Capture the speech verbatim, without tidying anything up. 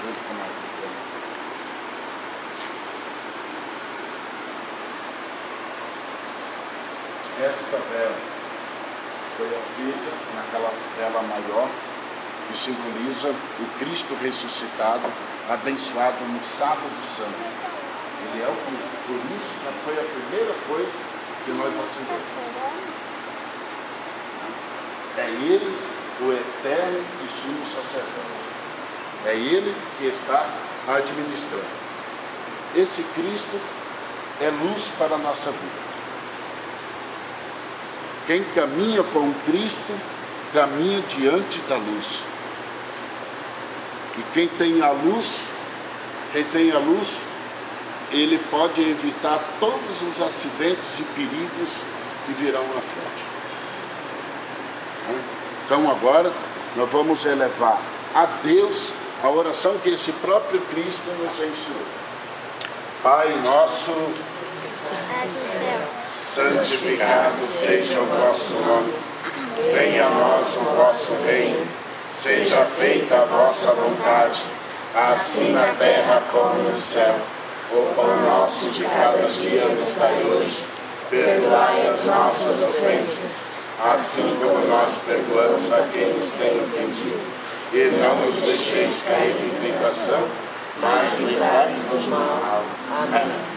junto com a pequena. Esta vela foi acesa naquela vela maior que simboliza o Cristo ressuscitado, abençoado no sábado santo. Ele é o Cristo, por isso já foi a primeira coisa que nós acendemos. É Ele, o eterno e sumo sacerdote. É Ele que está administrando. Esse Cristo é luz para a nossa vida. Quem caminha com Cristo, caminha diante da luz. E quem tem a luz, quem tem a luz, ele pode evitar todos os acidentes e perigos que virão à frente. Então agora nós vamos elevar a Deus a oração que esse próprio Cristo nos ensinou. Pai nosso, santificado seja o vosso nome, venha a nós o vosso reino, seja feita a vossa vontade, assim na terra como no céu. O pão nosso de cada dia nos dai hoje, perdoai as nossas ofensas, assim como nós perdoamos a quem nos tem ofendido, e não nos deixeis cair em tentação, mas livrai-nos do mal. Amém.